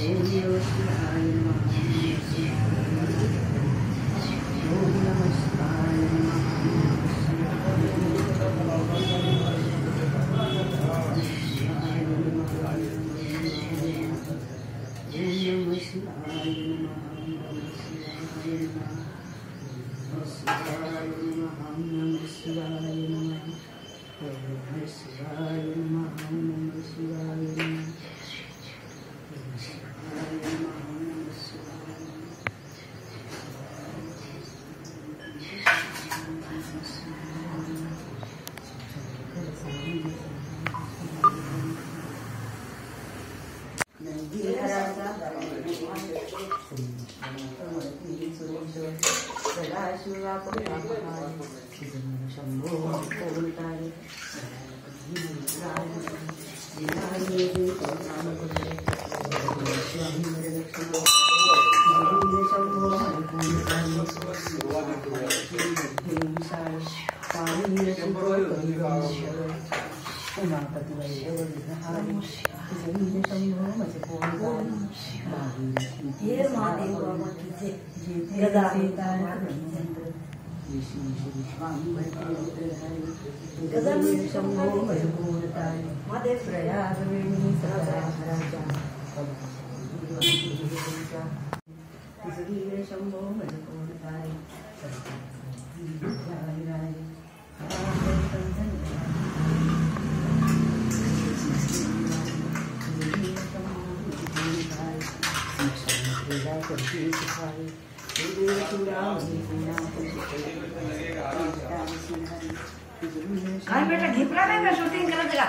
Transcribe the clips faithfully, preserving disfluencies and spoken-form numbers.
कहीं बेटा घिपला नहीं मैं शूटिंग कर देगा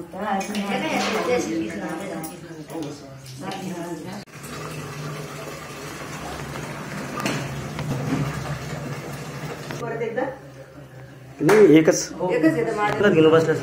नहीं एकच एकच येतं माझ्या घेऊन बसलास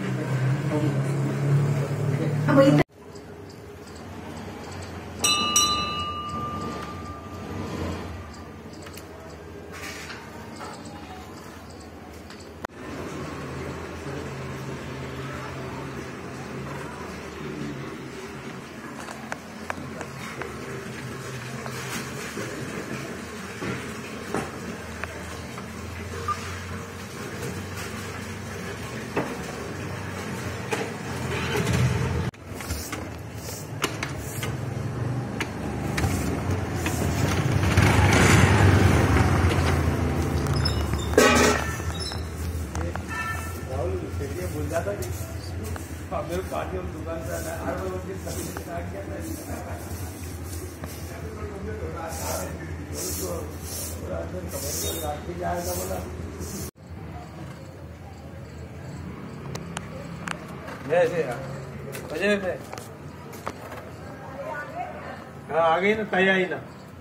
हाँ आ गई ना तय आई ना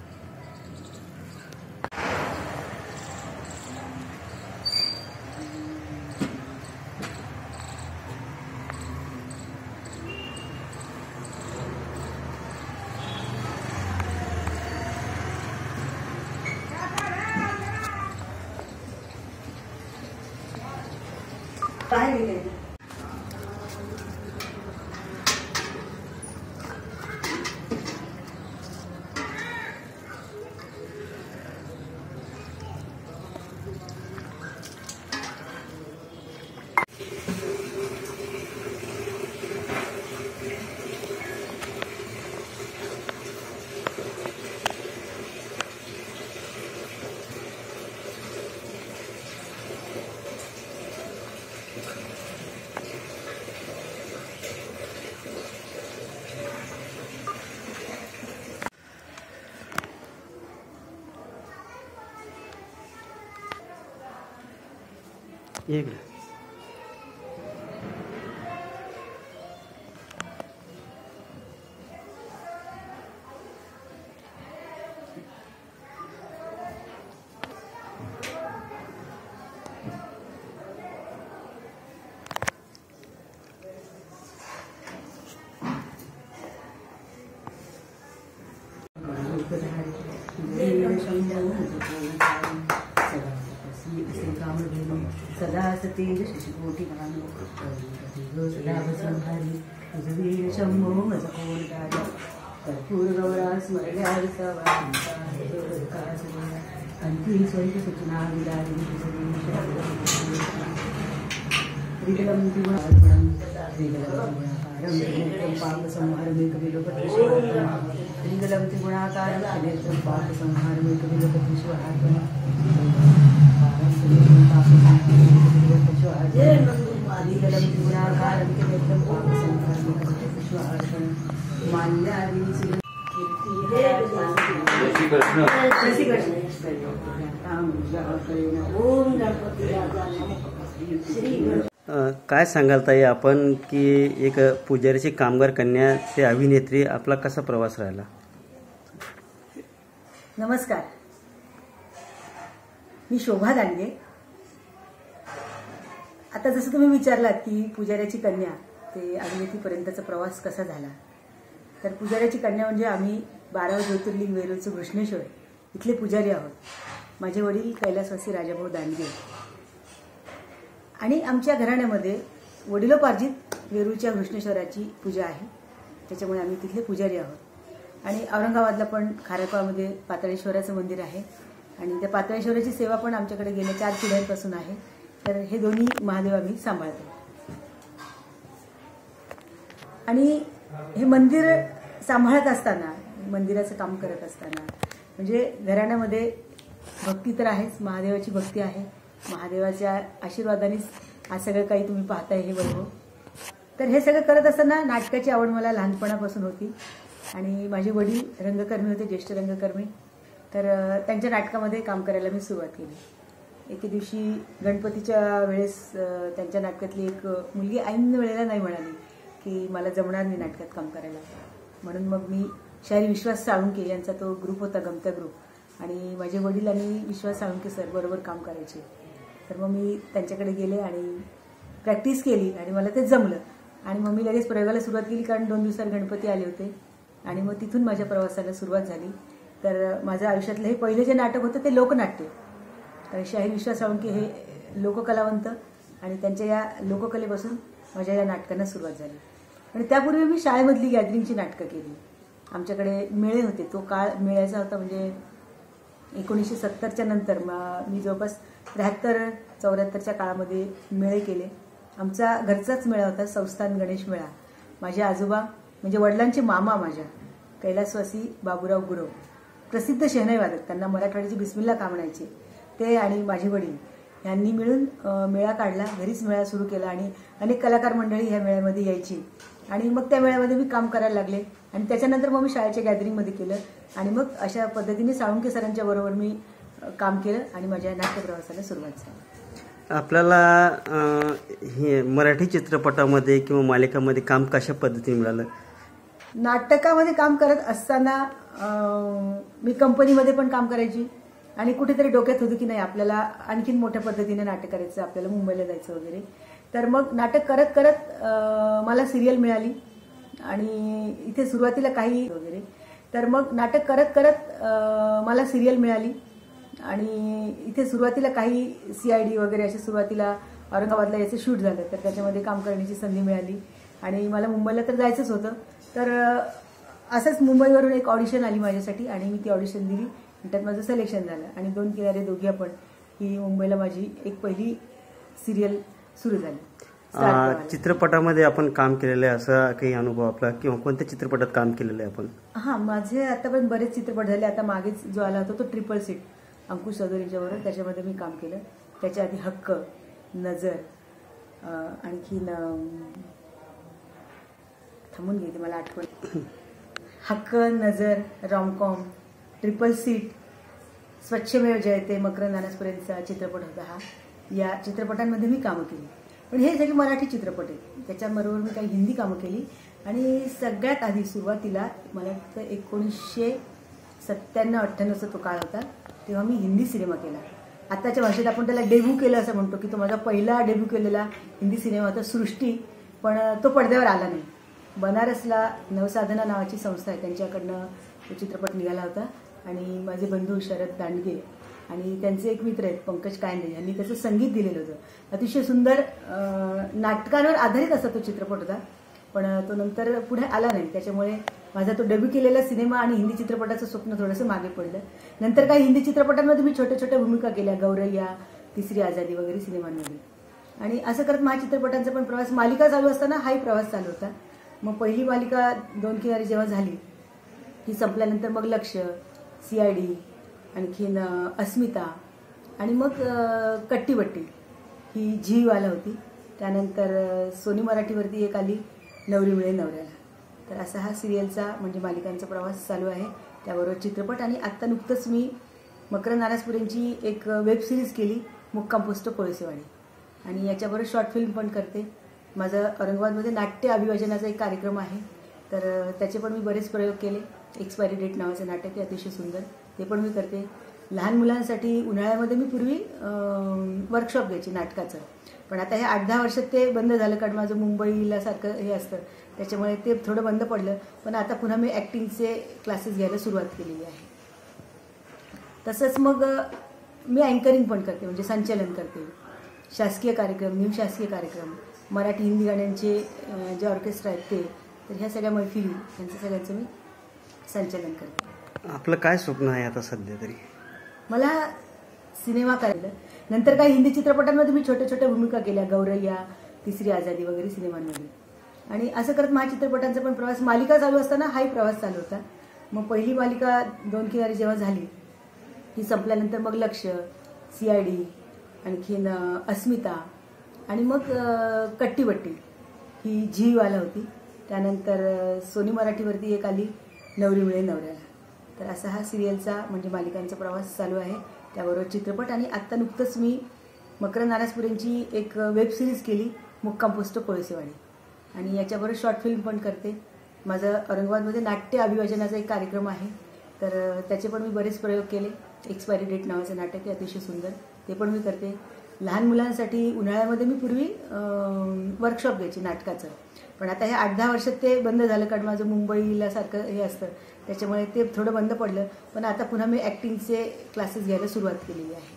एक सदा सतेज शिशुकोटि सदा वसंहरि शंभो मजकोटाय कर्पूरगौरा स्मरण्या विसावा अंती स्वैत सूचना विदारिणी त्रिगलं दिवारणं त्रिगलं त्रिनेत्रं पापसंहारमेकविलोकत्रिशुहार्पणं त्रिगलं त्रिगुणाकारं त्रिनेत्रं पापसंहारमेकविलोकत्रिशुहार्पणं त्रिगलं त्रिगुणाकारं त्रिनेत्रं पापसंहारमेकविलोकत्रिशुहार्पणं माल्यादीनि काय सांगाल ताई आपण की एक पुजारीची कामगार कन्या ते अभिनेत्री आपला कसा प्रवास राहिला? नमस्कार, मी शोभा दांडगे. आता जसं तुम्ही विचारलात की पुजाऱ्याची कन्या ते अभिनेत्रीपर्यंतचा प्रवास कसा झाला, तर पुजाऱ्याची कन्या म्हणजे आम्ही बारा ज्योतिर्लिंग वेरूळचं कृष्णेश्वर इथले पुजारी आहोत. माझे वडील कैलासवासी राजाभाऊ दांडगे आणि आमच्या घराण्यामध्ये वडिलोपार्जित वेरूळच्या कृष्णेश्वराची पूजा आहे, त्याच्यामुळे आम्ही तिथले पुजारी आहोत. आणि औरंगाबादला पण खारेपाळमध्ये पाताळेश्वराचं मंदिर आहे आणि त्या पाताळेश्वराची सेवा पण आमच्याकडे गेल्या चार पिढ्यांपासून आहे. तर हे दोन्ही महादेव आम्ही सांभाळतो. आणि हे मंदिर सांभाळत असताना, मंदिराचं काम करत असताना म्हणजे घराण्यामध्ये भक्ती तर आहेच, महादेवाची भक्ती आहे. महादेवाच्या आशीर्वादानेच आज सगळं काही तुम्ही पाहताय हे वैभव. तर हे सगळं करत असताना नाटकाची आवड मला लहानपणापासून होती आणि माझे वडील रंगकर्मी होते, ज्येष्ठ रंगकर्मी. तर त्यांच्या नाटकामध्ये काम करायला मी सुरुवात केली. एके दिवशी गणपतीच्या वेळेस त्यांच्या नाटकातली एक मुलगी ऐन वेळेला नाही म्हणाली की मला जमणार नाही नाटकात काम करायला, म्हणून मग मी शाहीर विश्वास साळुंके यांचा तो ग्रुप होता, गमत्या ग्रुप, आणि माझे वडील आणि विश्वास साळुंके सर बरोबर काम करायचे. तर मग मी त्यांच्याकडे गेले आणि प्रॅक्टिस केली आणि मला ते जमलं. आणि मग मी लगेच प्रयोगाला सुरुवात केली, कारण दोन दिवसात गणपती आले होते. आणि मग तिथून माझ्या प्रवासाला सुरुवात झाली. तर माझं आयुष्यातलं हे पहिलं जे नाटक होतं ते लोकनाट्य. कारण शाहीर विश्वास साळुंके हे लोककलावंत आणि त्यांच्या या लोककलेपासून माझ्या या नाटकांना सुरुवात झाली. आणि त्यापूर्वी मी शाळेमधली गॅदरिंगची नाटकं केली. आमच्याकडे मेळे होते, तो काळ मेळ्याचा होता. म्हणजे एकोणीसशे सत्तरच्या नंतर मी जवळपास त्र्याहत्तर चौऱ्याहत्तरच्या काळामध्ये मेळे केले. आमचा घरचाच मेळा होता, संस्थान गणेश मेळा. माझे आजोबा म्हणजे वडिलांचे मामा माझ्या कैलासवासी बाबूराव गुरव, प्रसिद्ध शहनाई वादक, त्यांना मराठवाड्याची बिस्मिल्ला का म्हणायचे, ते आणि माझे वडील यांनी मिळून मेळा काढला. घरीच मेळा सुरू केला आणि अनेक कलाकार मंडळी ह्या मेळ्यामध्ये यायची. आणि मग त्या मेळ्यामध्ये मी काम करायला लागले. आणि त्याच्यानंतर मग मी शाळेच्या गॅदरिंगमध्ये केलं. आणि मग अशा पद्धतीने साळुंके सरांच्या बरोबर मी काम केलं आणि माझ्या नाट्य प्रवासाला सुरुवात झाली. आपल्याला हे मराठी चित्रपटामध्ये किंवा मालिकामध्ये काम कशा पद्धतीने मिळालं? नाटकामध्ये काम करत असताना मी कंपनीमध्ये पण काम करायची आणि कुठेतरी डोक्यात होतं की नाही आपल्याला आणखीन मोठ्या पद्धतीने नाटक करायचं, आपल्याला मुंबईला जायचं वगैरे. तर मग नाटक करत करत मला सिरियल मिळाली आणि इथे सुरुवातीला काही वगैरे तर मग नाटक करत करत मला सिरियल मिळाली आणि इथे सुरुवातीला काही सी आय डी वगैरे असे सुरुवातीला औरंगाबादला याचं शूट झालं, तर त्याच्यामध्ये काम करण्याची संधी मिळाली. आणि मला मुंबईला तर जायचंच होतं. तर असंच मुंबईवरून एक ऑडिशन आली माझ्यासाठी आणि मी ती ऑडिशन दिली. त्यात माझं सिलेक्शन झालं आणि दोन किनारे दोघी आपण ही मुंबईला माझी एक पहिली सिरियल सुरू झाली. चित्रपटामध्ये आपण काम केलेलं आहे असा काही अनुभव आपला, किंवा कोणत्या चित्रपटात काम केलेलं आहे आपण? हां, माझे आतापर्यंत बरेच चित्रपट झाले. आता मागेच जो आला होता तो ट्रिपल सीट अंकुश चौधरीच्या बरोबर, त्याच्यामध्ये मी काम केलं. त्याच्या आधी हक्क, नजर, आणखीन थांबून गेली मला Aathvan, Hakka, Nazar, romcom, triple seat, Swachhamev Jayate, Makarand अनासपुरेंचा चित्रपट होता हा. या चित्रपटांमध्ये मी कामं केली. पण हे सगळे मराठी चित्रपट आहेत. त्याच्याबरोबर मी काही हिंदी कामं केली. आणि सगळ्यात आधी सुरुवातीला मला वाटतं एकोणीसशे सत्त्याण्णव अठ्ठ्याण्णवचा तो काळ होता, तेव्हा मी हिंदी सिनेमा केला. आत्ताच्या भाषेत आपण त्याला डेब्यू केलं असं म्हणतो की तो माझा पहिला डेब्यू केलेला हिंदी सिनेमा होता सृष्टी. पण तो पडद्यावर आला नाही. बनारसला नवसाधना नावाची संस्था आहे, त्यांच्याकडनं तो चित्रपट निघाला होता. आणि माझे बंधू शरद दांडगे आणि त्यांचे एक मित्र आहेत पंकज कायंदे यांनी त्याचं संगीत दिलेलं होतं. अतिशय सुंदर नाटकांवर आधारित असा तो चित्रपट होता. पण तो नंतर पुढे आला नाही. त्याच्यामुळे माझा तो डेब्यू केलेला सिनेमा आणि हिंदी चित्रपटाचं स्वप्न थोडंसं मागे पडलं. नंतर काही हिंदी चित्रपटांमध्ये मी छोट्या छोट्या भूमिका केल्या, गौरैया, तिसरी आझादी वगैरे सिनेमांमध्ये. आणि असं करत महाचित्रपटांचा पण प्रवास, मालिका चालू असताना हाही प्रवास चालू होता. मग पहिली मालिका दोन किनारी जेव्हा झाली ती संपल्यानंतर मग लक्ष, सी आय डी, आणखीन अस्मिता आणि मग कट्टीबट्टी ही झीवाला होती. त्यानंतर सोनी मराठीवरती एक आली, नवरी मिळे नवऱ्याला. तर असा हा सिरियलचा म्हणजे मालिकांचा प्रवास चालू आहे. त्याबरोबर चित्रपट आणि आत्ता नुकतंच मी मकरंद नारासपुरेंची एक वेब सिरीज केली, मुक्काम पोस्ट कोळसेवाडी. आणि याच्याबरोबर शॉर्ट फिल्म पण करते. माझं औरंगाबादमध्ये नाट्य अभिवाचनाचा एक कार्यक्रम आहे, तर त्याचे पण मी बरेच प्रयोग केले. एक्सपायरी डेट नावाचं नाटक आहे, अतिशय सुंदर, ते पण मी करते. लहान मुलांसाठी उन्हाळ्यामध्ये मी पूर्वी वर्कशॉप घ्यायची नाटकाचं, पण आता हे आठ दहा वर्षात ते बंद झालं, कारण माझं मुंबईला सारखं हे असतं, त्याच्यामुळे ते थोडं बंद पडलं. पण आता पुन्हा मी ॲक्टिंगचे क्लासेस घ्यायला सुरुवात केलेली आहे. तसंच मग मी अँकरिंग पण करते, म्हणजे संचालन करते. शासकीय कार्यक्रम, निमशासकीय कार्यक्रम, मराठी हिंदी गाण्यांचे जे ऑर्केस्ट्रा आहेत ते, तर ह्या सगळ्या मैफिली यांचं सगळ्यांचं मी संचालन करते. आपलं काय स्वप्न आहे आता सध्या तरी? मला सिनेमा करायला. नंतर काही हिंदी चित्रपटांमध्ये मी छोट्या छोट्या भूमिका केल्या, गौरैया, तिसरी आझादी वगैरे सिनेमांमध्ये. आणि असं करत महाचित्रपटांचा पण प्रवास, मालिका चालू असताना हाही प्रवास चालू होता. मग पहिली मालिका दोन किनारी जेव्हा झाली ती संपल्यानंतर मग लक्ष, सी आय डी, आणखीन अस्मिता आणि मग कट्टीबट्टी ही झीवाला होती. त्यानंतर सोनी मराठीवरती एक आली, नवरी मिळे नवऱ्याला. तर असा हा सिरियलचा म्हणजे मालिकांचा प्रवास चालू आहे. त्याबरोबर चित्रपट आणि आत्ता नुकतंच मी मकरंद नारासपुरेंची एक वेब सिरीज केली, मुक्काम पोस्ट कोळसेवाडी. आणि याच्याबरोबर शॉर्ट फिल्म पण करते. माझं औरंगाबादमध्ये नाट्य अभिवाचनाचा एक कार्यक्रम आहे, तर त्याचे पण मी बरेच प्रयोग केले. एक्सपायरी डेट नावाचं नाटक आहे, अतिशय सुंदर, ते पण मी करते. लहान मुलांसाठी उन्हाळ्यामध्ये मी पूर्वी वर्कशॉप घ्यायची नाटकाचं, पण आता हे आठ दहा वर्षात ते बंद झालं, कारण माझं मुंबईला सारखं हे असतं, त्याच्यामुळे ते थोडं बंद पडलं. पण आता पुन्हा मी ॲक्टिंगचे क्लासेस घ्यायला सुरुवात केलेली आहे.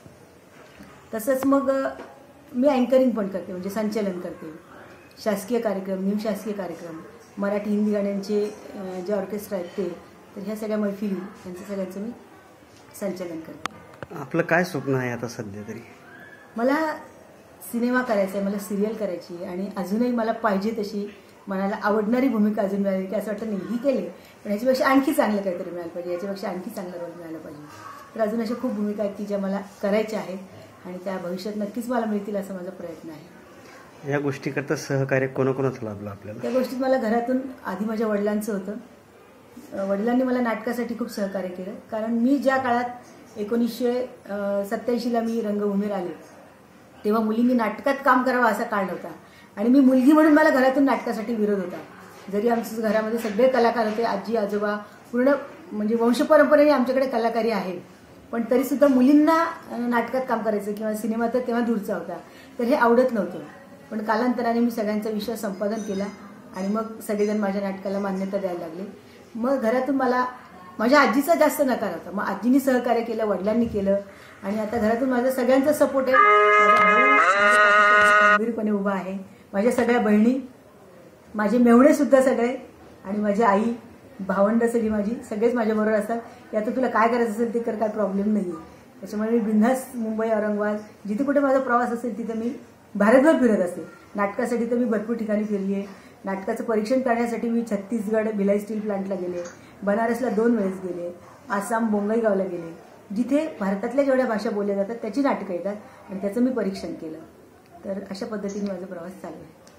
तसंच मग मी अँकरिंग पण करते, म्हणजे संचालन करते. शासकीय कार्यक्रम, निमशासकीय कार्यक्रम, मराठी हिंदी गाण्यांचे जे ऑर्केस्ट्रा आहेत ते, तर ह्या सगळ्या मैफिली यांचं सगळ्यांचं मी संचालन करते. आपलं काय स्वप्न आहे आता सध्या तरी? मला सिनेमा करायचा आहे, मला सिरियल करायची आहे. आणि अजूनही मला पाहिजे तशी मनाला आवडणारी भूमिका अजून मिळाली की असं वाटतं नाही ही केली, पण याच्यापेक्षा आणखी चांगलं काहीतरी मिळालं पाहिजे, याच्यापेक्षा आणखी चांगला रोल मिळाला पाहिजे. तर अजून अशा खूप भूमिका आहेत की ज्या मला करायच्या आहेत आणि त्या भविष्यात नक्कीच मला मिळतील असा माझा प्रयत्न आहे. या गोष्टीकरता सहकार्य कोणाकोणाचं लाभलं आपल्याला? त्या गोष्टीत मला घरातून आधी माझ्या वडिलांचं होतं. वडिलांनी मला नाटकासाठी खूप सहकार्य केलं, कारण मी ज्या काळात एकोणीसशे सत्याऐंशीला मी रंगभूमीवर आले तेव्हा मुलींनी नाटकात काम करावं असा काळ नव्हता. आणि मी मुलगी म्हणून मला घरातून नाटकासाठी विरोध होता. जरी आमच्या घरामध्ये सगळे कलाकार होते, आजी आजोबा, पूर्ण म्हणजे वंशपरंपरेने आमच्याकडे कलाकारी आहे, पण तरीसुद्धा मुलींना नाटकात काम करायचं किंवा सिनेमा तर तेव्हा दूरचा होता, तर हे आवडत नव्हतं. पण कालांतराने मी सगळ्यांचा विश्वास संपादन केला आणि मग सगळेजण माझ्या नाटकाला मान्यता द्यायला लागले. मग घरातून मला माझ्या आजीचा जास्त नकार होता, मग आजीनी सहकार्य केलं, वडिलांनी केलं आणि आता घरातून माझा सगळ्यांचा सपोर्ट आहे. गंभीरपणे उभा आहे. माझ्या सगळ्या बहिणी, माझे मेवणे सुद्धा सगळे आणि माझी आई, भावंड सगळी माझी, सगळेच माझ्याबरोबर असतात. यात तुला काय करायचं असेल ते कर, काय प्रॉब्लेम नाही आहे. त्याच्यामुळे मी बिनधास्त मुंबई, औरंगाबाद, जिथे कुठे माझा प्रवास असेल तिथे मी भारतभर फिरत असते. नाटकासाठी तर मी भरपूर ठिकाणी फिरली आहे. नाटकाचं परीक्षण करण्यासाठी मी छत्तीसगड भिलाई स्टील प्लांटला गेले, बनारसला दोन वेळेस गेले, आसाम बोंगईगावला गेले, जिथे भारतातल्या जेवढ्या भाषा बोलल्या जातात त्याची नाटकं येतात आणि त्याचं मी परीक्षण केलं. तर अशा पद्धतीने माझा प्रवास चालू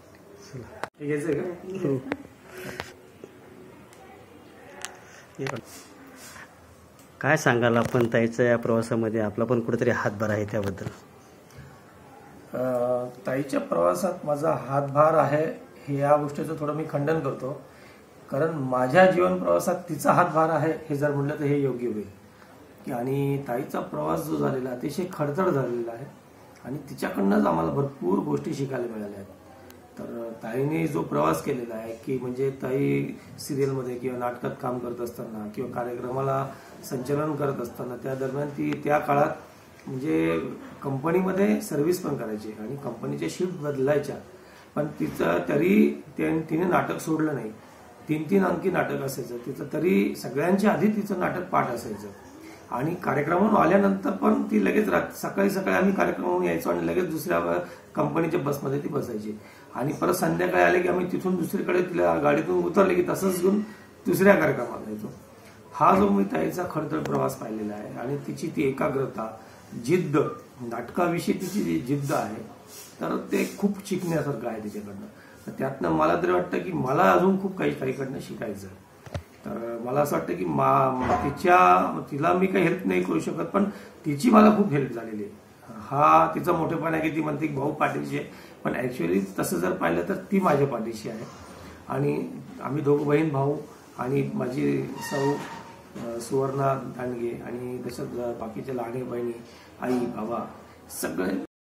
आहे. काय सांगाल आपण ताईच्या या प्रवासामध्ये? आपला पण कुठेतरी हातभार आहे त्याबद्दल? ताईच्या प्रवासात माझा हातभार आहे हे या गोष्टीचं थोडं मी खंडन करतो, कारण माझ्या जीवन प्रवासात तिचा हातभार आहे हे जर म्हटलं तर हे योग्य होईल. आणि ताईचा प्रवास जो झालेला अतिशय खडतर झालेला आहे आणि तिच्याकडनंच आम्हाला भरपूर गोष्टी शिकायला मिळाल्या आहेत. तर ताईने जो प्रवास केलेला आहे की म्हणजे ताई सिरियलमध्ये किंवा नाटकात काम करत असताना किंवा कार्यक्रमाला संचालन करत असताना त्या दरम्यान ती त्या काळात म्हणजे कंपनीमध्ये सर्व्हिस पण करायची आणि कंपनीच्या शिफ्ट बदलायच्या पण तिचं तरी तिने नाटक सोडलं नाही. तीन तीन अंकी नाटक असायचं तिचं, तरी सगळ्यांच्या आधी तिचं नाटक पाठ असायचं. आणि कार्यक्रमावरून आल्यानंतर पण ती लगेच सकाळी सकाळी आम्ही कार्यक्रमावरून यायचो आणि लगेच दुसऱ्या कंपनीच्या बसमध्ये ती बसायची. आणि परत संध्याकाळी आले की आम्ही तिथून दुसरीकडे तिला गाडीतून उतरले की तसंच घेऊन दुसऱ्या कार्यक्रमात जायचो. हा जो मी ताईचा खडतर प्रवास पाहिलेला आहे आणि तिची ती एकाग्रता, जिद्द, नाटकाविषयी तिची जी जिद्द आहे, तर ते खूप शिकण्यासारखं आहे तिच्याकडनं. तर त्यातनं मला तरी वाटतं की मला अजून खूप काही ताईकडनं शिकायचं आहे. तर मला असं वाटतं की मा तिच्या तिला मी काही हेल्प नाही करू शकत, पण तिची मला खूप हेल्प झालेली आहे. हा तिचा मोठेपणा आहे की ती म्हणते की भाऊ पाठीशी आहे, पण ऍक्च्युअली तसं जर पाहिलं तर ती माझ्या पाठीशी आहे. आणि आम्ही दोघं बहीण भाऊ आणि माझी सौ सुवर्णा दांडगे आणि तसंच बाकीच्या लहान बहिणी, आई बाबा सगळे